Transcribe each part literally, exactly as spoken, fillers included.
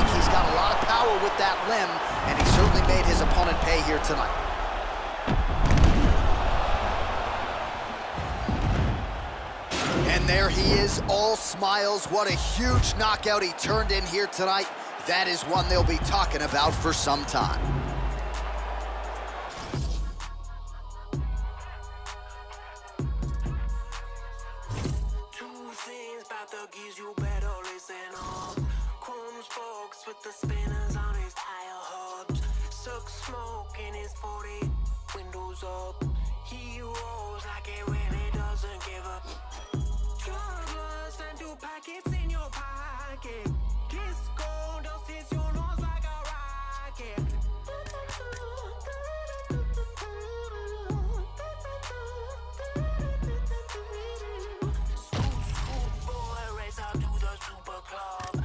technique. He's got a lot of power with that limb, and he certainly made his opponent pay here tonight. And there he is, all smiles. What a huge knockout he turned in here tonight. That is one they'll be talking about for some time. Two things about the geese you better listen up. Chrome spokes with the spinners on his tire hubs. Suck smoke in his forty, windows up. He rolls like it really doesn't give up. Drugless and two packets in your pocket. Disco dust hits your nose like a rocket. Scoot, scoot, boy, race out to the super club.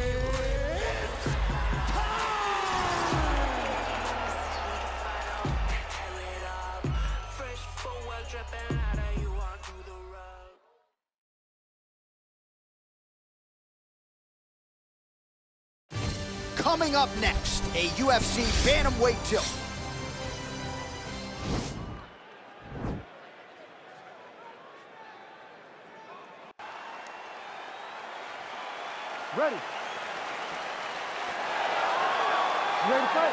Tear it up. Fresh forward, dripping out of you onto the rug. Coming up next, a U F C bantamweight tilt. Ready. You ready to fight?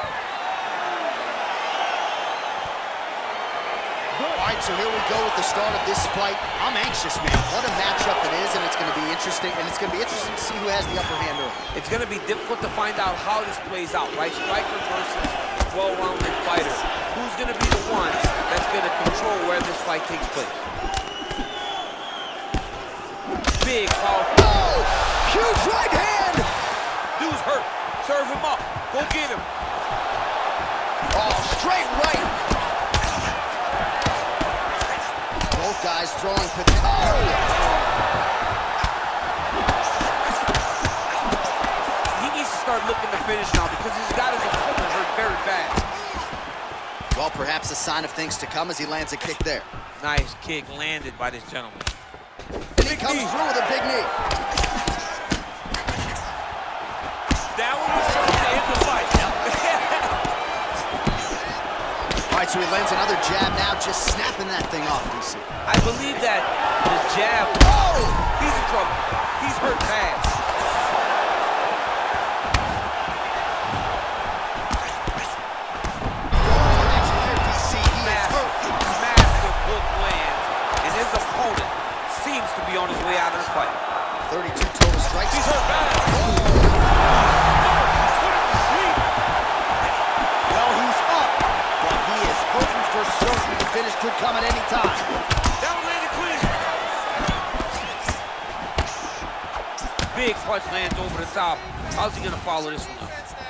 All right, so here we go with the start of this fight. I'm anxious, man. What a matchup it is, and it's going to be interesting, and it's going to be interesting to see who has the upper hand early. It's going to be difficult to find out how this plays out, right? Striker versus well-rounded fighter. Who's going to be the one that's going to control where this fight takes place? Big, powerful. Oh, huge right hand! Dude's hurt. Serve him up. Go get him. Oh, straight right. Both guys throwing potential. He needs to start looking to finish now because he's got his opponent hurt very bad. Well, perhaps a sign of things to come as he lands a kick there. Nice kick landed by this gentleman. And he comes through with a big knee. That one was supposed to end the fight. All right, so he lands another jab now, just snapping that thing off, D C. I believe that the jab, Oh! he's in trouble. He's hurt bad. Massive hook lands, and his opponent seems to be on his way out of the fight. thirty-two total strikes. He's hurt bad. Well, he's up, but he is hurting for certain. The finish could come at any time. That one landed clean. Big punch lands over the top. How's he gonna follow this one up?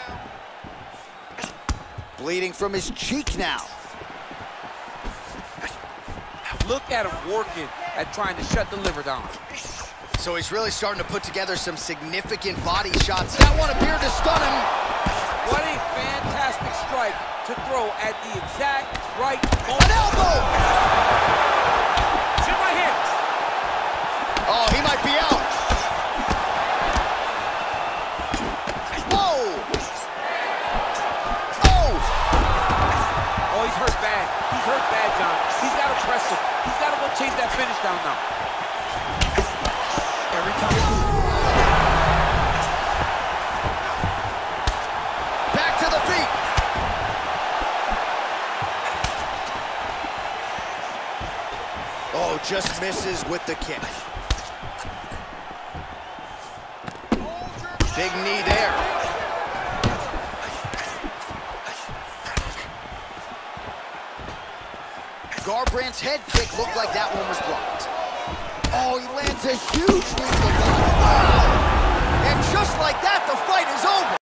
Bleeding from his cheek now. Look at him working at trying to shut the liver down. So he's really starting to put together some significant body shots. That one appeared to stun him. What a fantastic strike to throw at the exact right moment. An elbow! It's in my hand. Oh, he might be out. Whoa! Oh! Oh, he's hurt bad. He's hurt bad, John. He's got to press him. He's got to go chase that finish down now. Every time. Back to the feet. Oh, just misses with the kick. Big knee there. Garbrandt's head kick looked like that one was blocked. Oh, he lands a huge knee. Wow! And just like that, the fight is over.